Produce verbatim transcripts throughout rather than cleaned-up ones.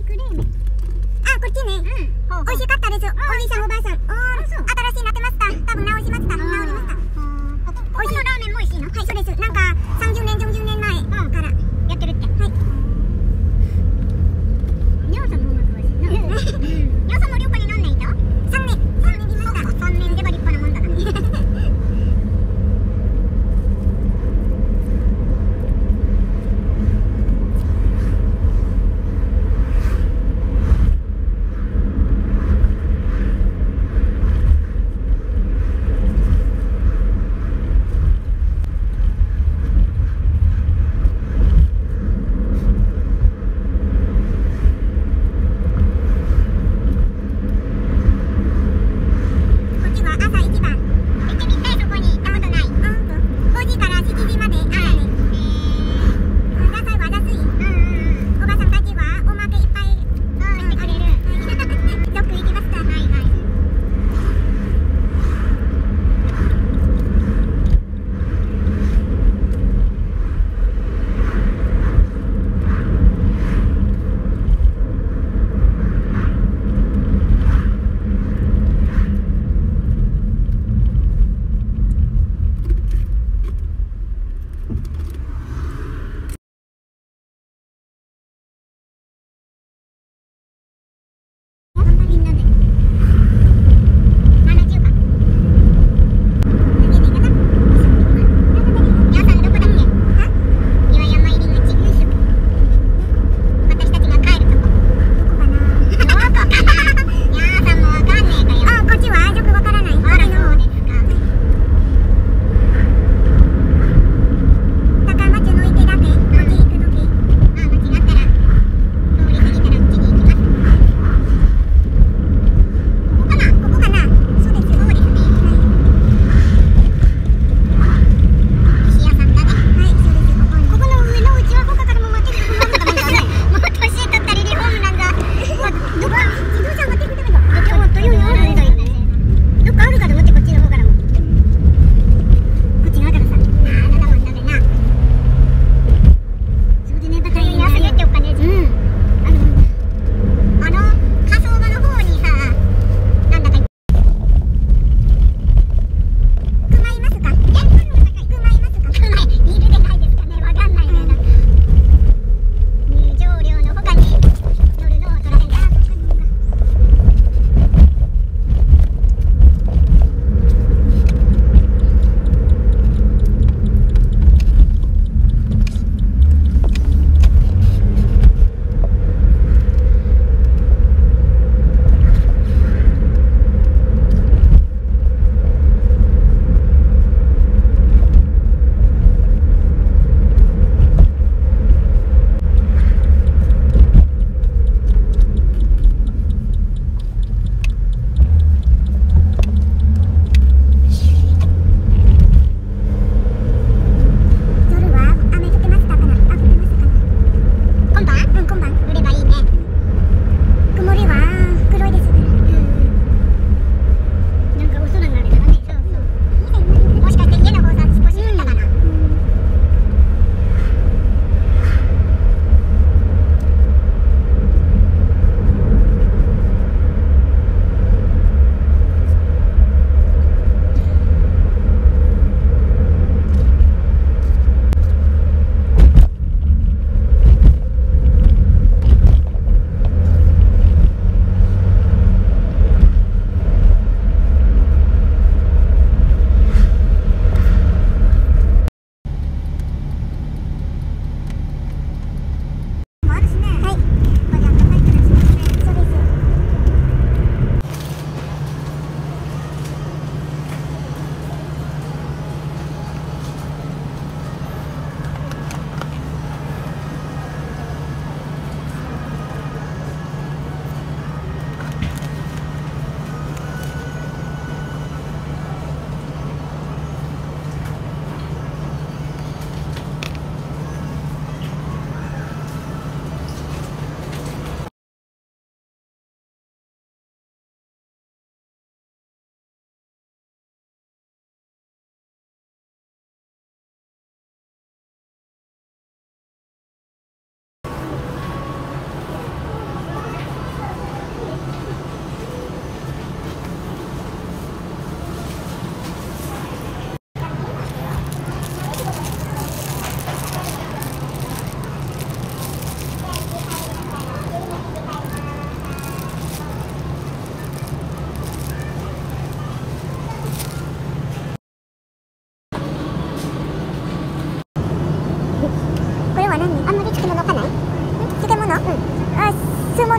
クレーメン。 あ、こっちね。うん。美味しかったです。おじいさんおばあさん。おー、新しいなってました。多分直しました。直りました。 ここのラーメンも美味しいの？ はい、そうです。なんかさんじゅうねん、よんじゅうねんまえからやってるって。 はい。 にょうさんの方が詳しいな。にょうさんも旅行に何年いた？ さんねん。さんねんいました。 さんねんでは立派なもんだな。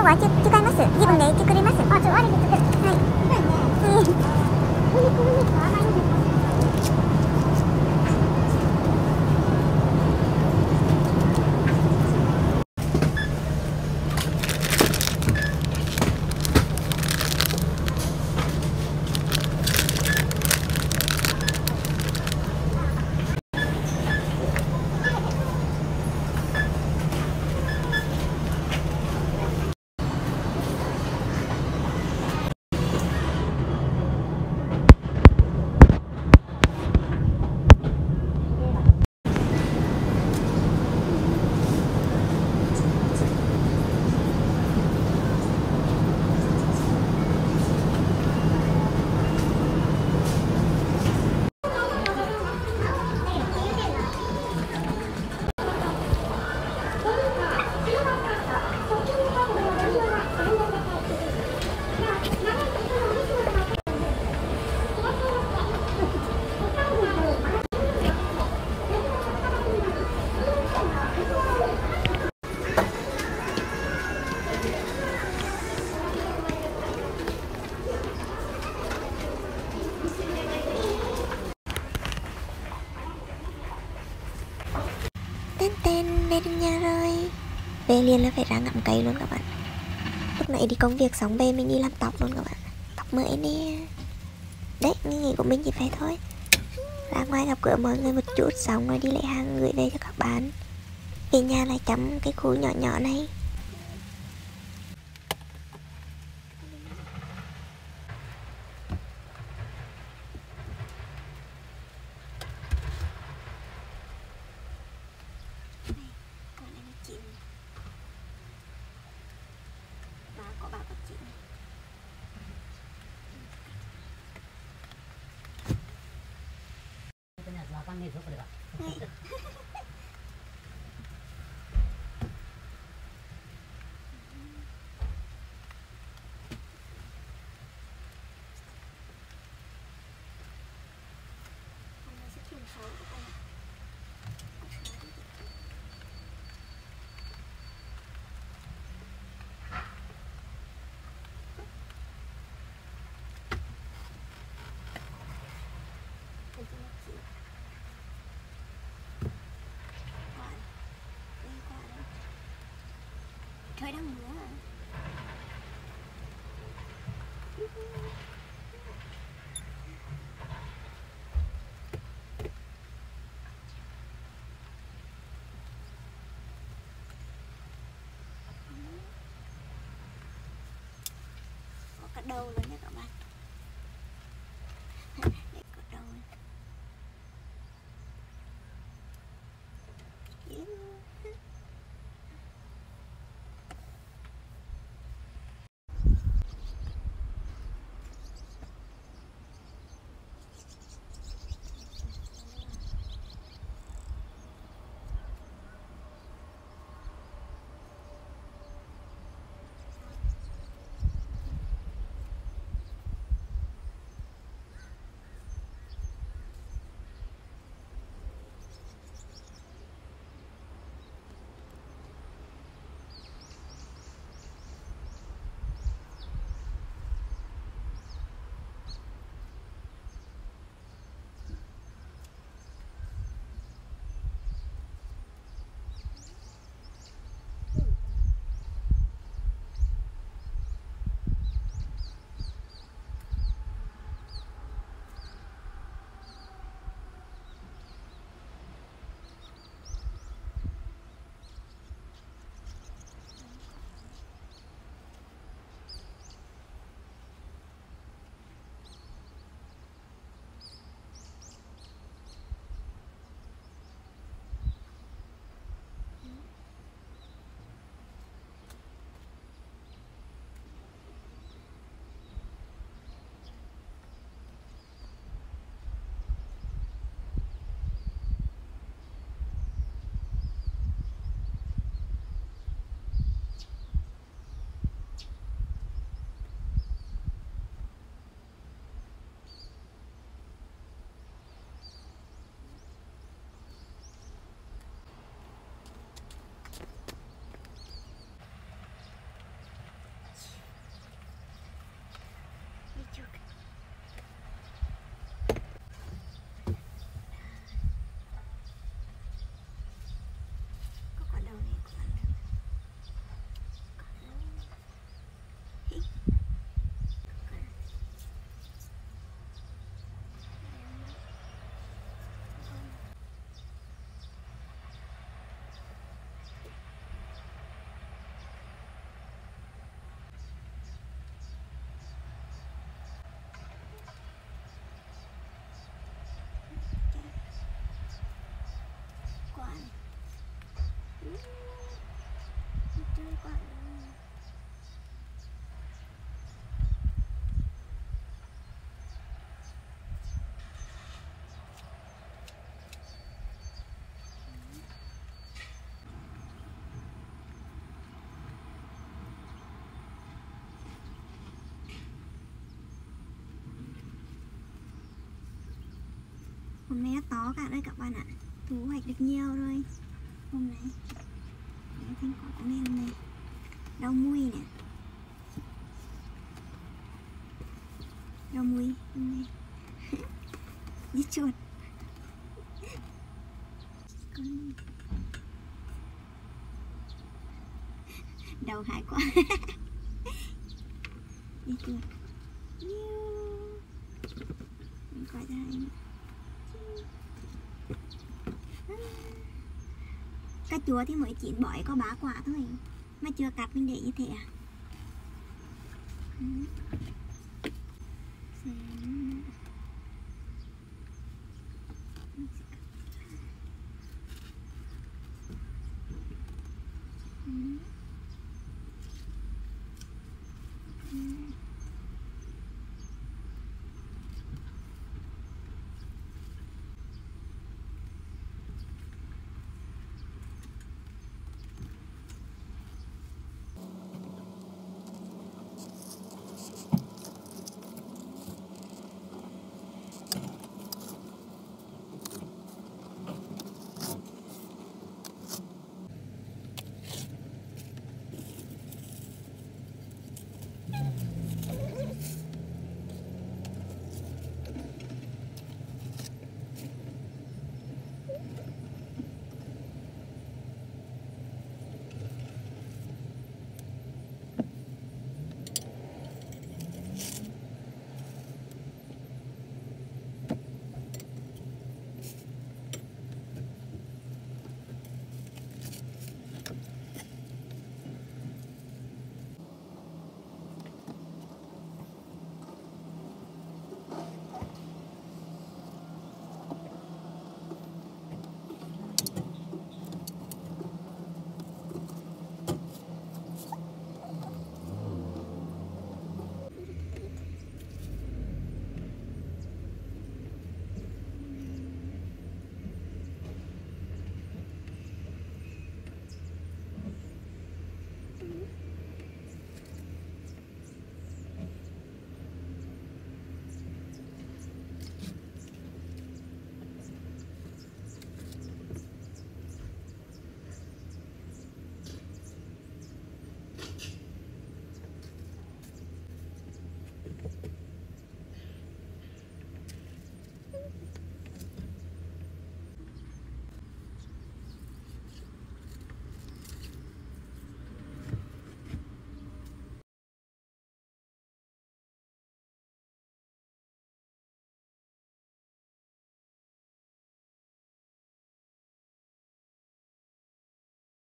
卵はち違います。自分で作ります。あ、ちょ、割りで作る。はい。そうよね。お肉お肉甘いんですか。Tên tên đến nhà rồi. Về liền là phải ra ngắm cây luôn các bạn. Lúc nãy đi công việc xong về mình đi làm tóc luôn các bạn. Tóc mới nè. Đấy, nghĩ nghĩ của mình chỉ phải thôi. Ra ngoài gặp gỡ mọi người một chút xong rồi đi lấy hàng gửi về cho các bạn. Về nhà lại chăm cái khu nhỏ nhỏ này. Trời đang mưa à. Có cả đầu luôn nha các bạn. Để có đầu. hôm nay nó to cả đấy các bạn ạ. Thu hoạch được nhiều rồi hôm nay. Đấy, thêm quả này này, rau mùi nè, rau mùi này. Giết chuột. Con đầu hại quá. Giết chuột. Mình quay ra đây. Cà chua thì mới chín bỏi có bá quả thôi, mà chưa cắt mình để như thế à. Ừ. Xem. Ừ. Ừ.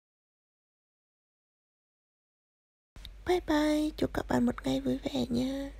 Bye bye, chúc các bạn một ngày vui vẻ nha.